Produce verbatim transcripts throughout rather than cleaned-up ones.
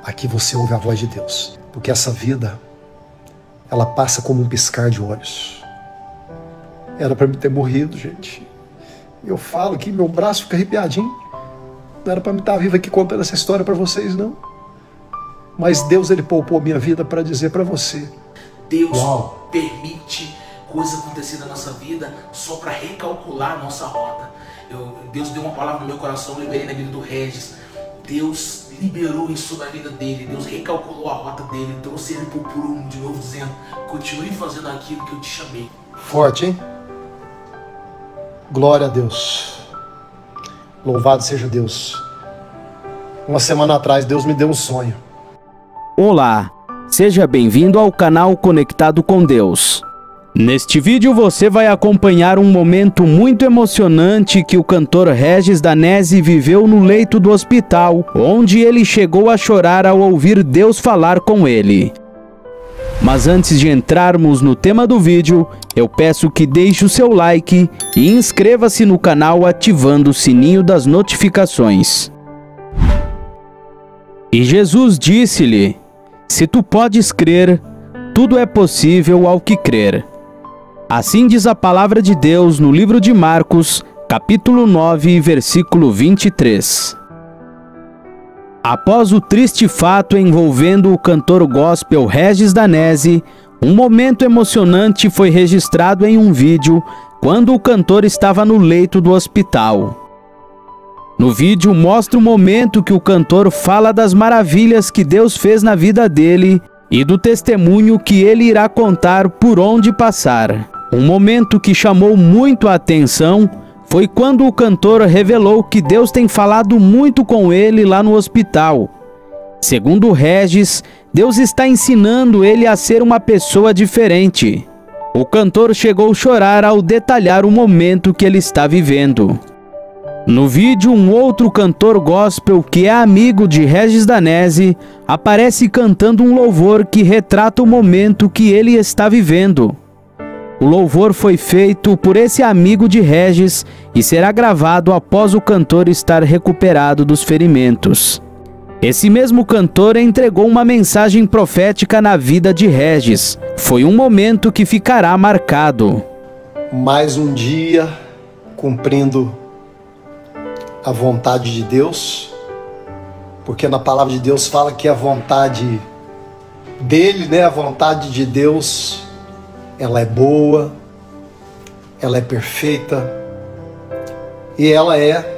aqui você ouve a voz de Deus. Porque essa vida, ela passa como um piscar de olhos. Era para me ter morrido, gente. Eu falo que meu braço fica arrepiadinho. Não era para me estar vivo aqui contando essa história para vocês, não. Mas Deus, Ele poupou a minha vida para dizer para você. Deus Uau. permite coisas acontecerem na nossa vida só para recalcular a nossa rota. Eu, Deus deu uma palavra no meu coração, eu liberei na vida do Regis. Deus liberou isso sobre a vida dele. Deus recalculou a rota dele, trouxe ele para o prumo de novo, dizendo: continue fazendo aquilo que eu te chamei. Forte, hein? Glória a Deus. Louvado seja Deus. Uma semana atrás Deus me deu um sonho. Olá, seja bem-vindo ao canal Conectado com Deus. Neste vídeo você vai acompanhar um momento muito emocionante que o cantor Regis Danese viveu no leito do hospital, onde ele chegou a chorar ao ouvir Deus falar com ele. Mas antes de entrarmos no tema do vídeo, eu peço que deixe o seu like e inscreva-se no canal ativando o sininho das notificações. E Jesus disse-lhe: se tu podes crer, tudo é possível ao que crer. Assim diz a palavra de Deus no livro de Marcos, capítulo nove, versículo vinte e três. Após o triste fato envolvendo o cantor gospel Regis Danese, um momento emocionante foi registrado em um vídeo quando o cantor estava no leito do hospital. No vídeo mostra o momento que o cantor fala das maravilhas que Deus fez na vida dele e do testemunho que ele irá contar por onde passar. Um momento que chamou muito a atenção foi quando o cantor revelou que Deus tem falado muito com ele lá no hospital. Segundo Regis, Deus está ensinando ele a ser uma pessoa diferente. O cantor chegou a chorar ao detalhar o momento que ele está vivendo. No vídeo, um outro cantor gospel que é amigo de Regis Danese aparece cantando um louvor que retrata o momento que ele está vivendo. O louvor foi feito por esse amigo de Regis e será gravado após o cantor estar recuperado dos ferimentos. Esse mesmo cantor entregou uma mensagem profética na vida de Regis. Foi um momento que ficará marcado. Mais um dia cumprindo a vontade de Deus, porque na palavra de Deus fala que a vontade dele, né, a vontade de Deus, ela é boa, ela é perfeita e ela é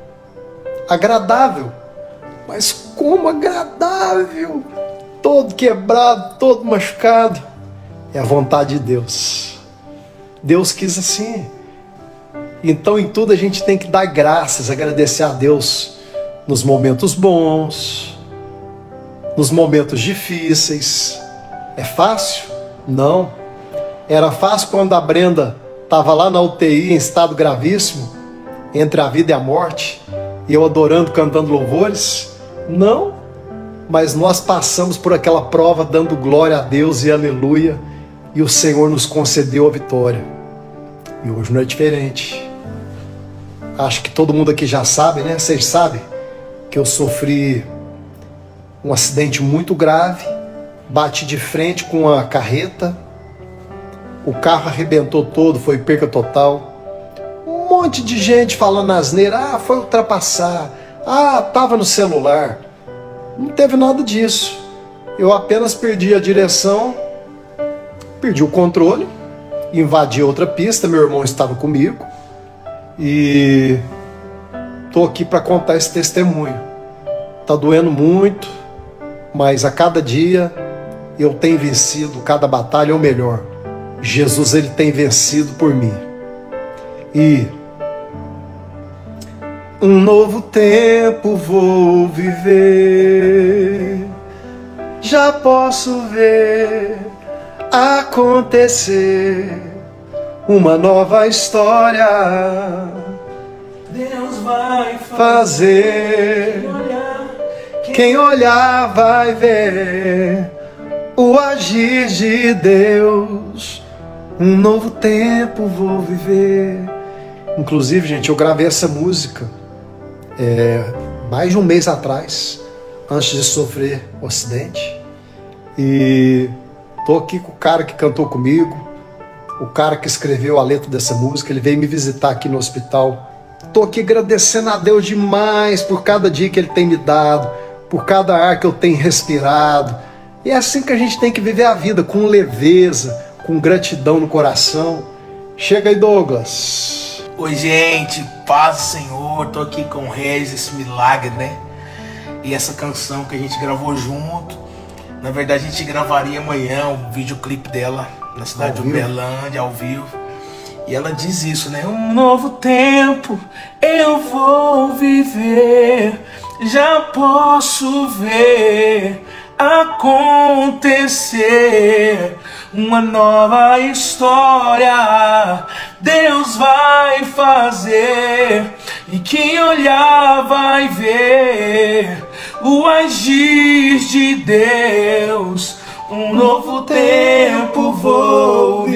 agradável. Mas como agradável! Todo quebrado, todo machucado. É a vontade de Deus. Deus quis assim. Então em tudo a gente tem que dar graças, agradecer a Deus nos momentos bons, nos momentos difíceis. É fácil? Não. Era fácil quando a Brenda estava lá na U T I em estado gravíssimo, entre a vida e a morte, e eu adorando, cantando louvores? Não, mas nós passamos por aquela prova dando glória a Deus e aleluia, e o Senhor nos concedeu a vitória. E hoje não é diferente. Acho que todo mundo aqui já sabe, né? Vocês sabem que eu sofri um acidente muito grave, bati de frente com uma carreta, o carro arrebentou todo, foi perca total. Um monte de gente falando asneira, ah, foi ultrapassar, ah, tava no celular. Não teve nada disso. Eu apenas perdi a direção, perdi o controle, invadi outra pista, meu irmão estava comigo e tô aqui para contar esse testemunho. Tá doendo muito, mas a cada dia eu tenho vencido cada batalha, ou melhor, Jesus, ele tem vencido por mim. E um novo tempo vou viver, já posso ver acontecer uma nova história. Deus vai fazer, quem olhar vai ver o agir de Deus. Um novo tempo vou viver. Inclusive, gente, eu gravei essa música é, mais de um mês atrás, antes de sofrer o acidente. E tô aqui com o cara que cantou comigo, o cara que escreveu a letra dessa música. Ele veio me visitar aqui no hospital. Tô aqui agradecendo a Deus demais por cada dia que Ele tem me dado, por cada ar que eu tenho respirado. E é assim que a gente tem que viver a vida, com leveza, com gratidão no coração. Chega aí, Douglas. Oi, gente, paz do Senhor. Tô aqui com o Regis, esse milagre, né? E essa canção que a gente gravou junto. Na verdade, a gente gravaria amanhã o videoclipe dela na cidade de Uberlândia, ao vivo. E ela diz isso, né? Um novo tempo eu vou viver, já posso ver acontecer uma nova história. Deus vai fazer, e quem olhar vai ver o agir de Deus. Um novo tempo vou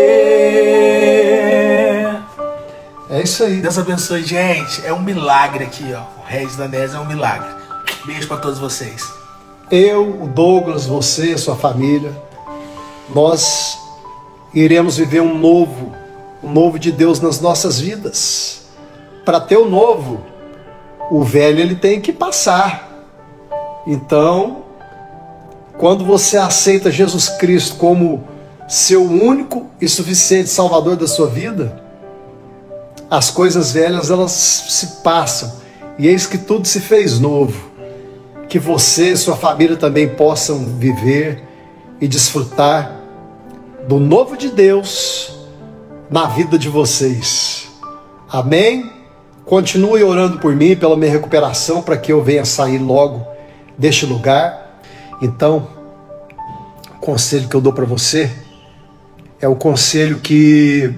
viver. É isso aí. Deus abençoe, gente. É um milagre aqui, ó. O Regis da Nésia é um milagre. Beijo pra todos vocês. Eu, o Douglas, você, sua família, nós iremos viver um novo, um novo de Deus nas nossas vidas. Para ter o novo, o velho ele tem que passar. Então, quando você aceita Jesus Cristo como seu único e suficiente Salvador da sua vida, as coisas velhas elas se passam e eis que tudo se fez novo. Que você e sua família também possam viver e desfrutar do novo de Deus na vida de vocês. Amém? Continue orando por mim, pela minha recuperação, para que eu venha sair logo deste lugar. Então, o conselho que eu dou para você é o conselho que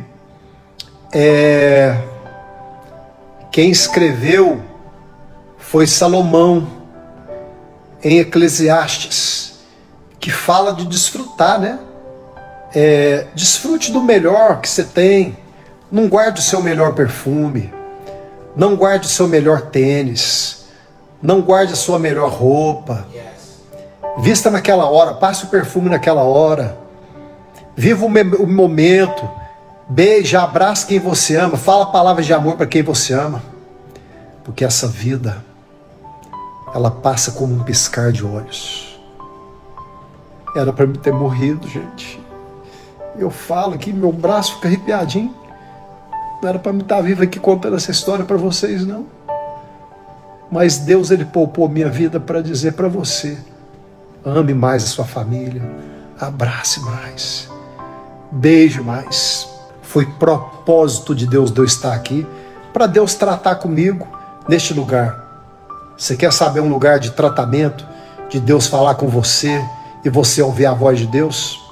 é, quem escreveu foi Salomão, em Eclesiastes, que fala de desfrutar, né? É, desfrute do melhor que você tem. Não guarde o seu melhor perfume, não guarde o seu melhor tênis, não guarde a sua melhor roupa. Vista naquela hora, passe o perfume naquela hora, viva o, o momento, beija, abraça quem você ama, fala palavras de amor para quem você ama, porque essa vida ela passa como um piscar de olhos. Era para mim ter morrido, gente. Eu falo aqui, meu braço fica arrepiadinho. Não era para mim estar vivo aqui contando essa história para vocês, não. Mas Deus, Ele poupou minha vida para dizer para você: ame mais a sua família, abrace mais, beije mais. Foi propósito de Deus de eu estar aqui, para Deus tratar comigo neste lugar. Você quer saber um lugar de tratamento, de Deus falar com você e você ouvir a voz de Deus?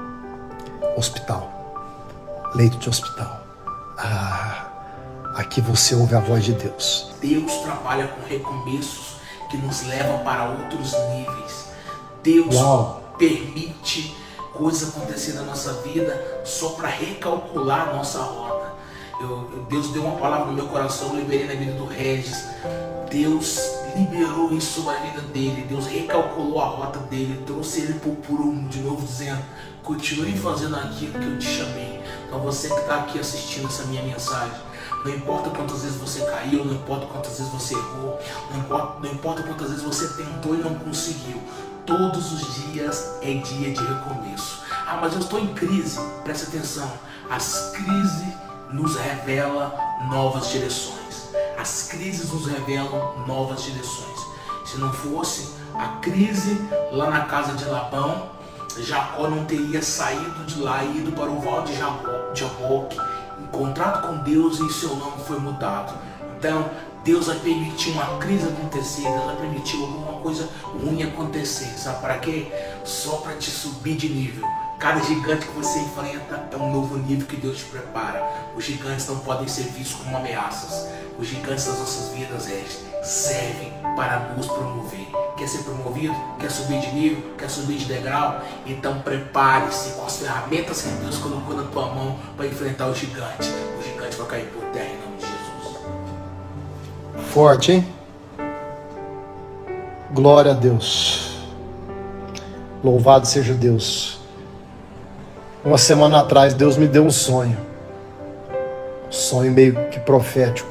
Hospital, leito de hospital. Ah, aqui você ouve a voz de Deus. Deus trabalha com recomeços que nos levam para outros níveis. Deus Uau. permite coisas acontecer na nossa vida só para recalcular a nossa rota. Eu, Deus deu uma palavra no meu coração, eu liberei na vida do Regis. Deus liberou isso sobre a vida dele. Deus recalculou a rota dele, trouxe ele para o prumo de novo, dizendo: continue fazendo aquilo que eu te chamei. Então você que está aqui assistindo essa minha mensagem, não importa quantas vezes você caiu, não importa quantas vezes você errou, não importa, não importa quantas vezes você tentou e não conseguiu, todos os dias é dia de recomeço. Ah, mas eu estou em crise. Preste atenção, as crises nos revelam novas direções. As crises nos revelam novas direções. Se não fosse a crise lá na casa de Labão, Jacó não teria saído de lá e ido para o val de Jaboque, encontrado com Deus, e seu nome foi mudado. Então, Deus vai permitir uma crise acontecer, Deus vai permitir alguma coisa ruim acontecer. Sabe para quê? Só para te subir de nível. Cada gigante que você enfrenta é um novo nível que Deus te prepara. Os gigantes não podem ser vistos como ameaças. Os gigantes das nossas vidas servem para nos promover. Quer ser promovido? Quer subir de nível? Quer subir de degrau? Então prepare-se com as ferramentas que Deus colocou na tua mão para enfrentar o gigante. O gigante vai cair por terra em nome de Jesus. Forte, hein? Glória a Deus. Louvado seja Deus. Uma semana atrás Deus me deu um sonho. Um sonho meio que profético.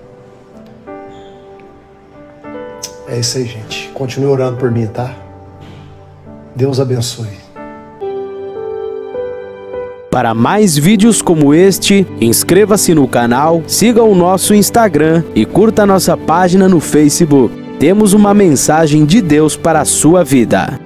É isso aí, gente. Continue orando por mim, tá? Deus abençoe. Para mais vídeos como este, inscreva-se no canal, siga o nosso Instagram e curta nossa página no Facebook. Temos uma mensagem de Deus para a sua vida.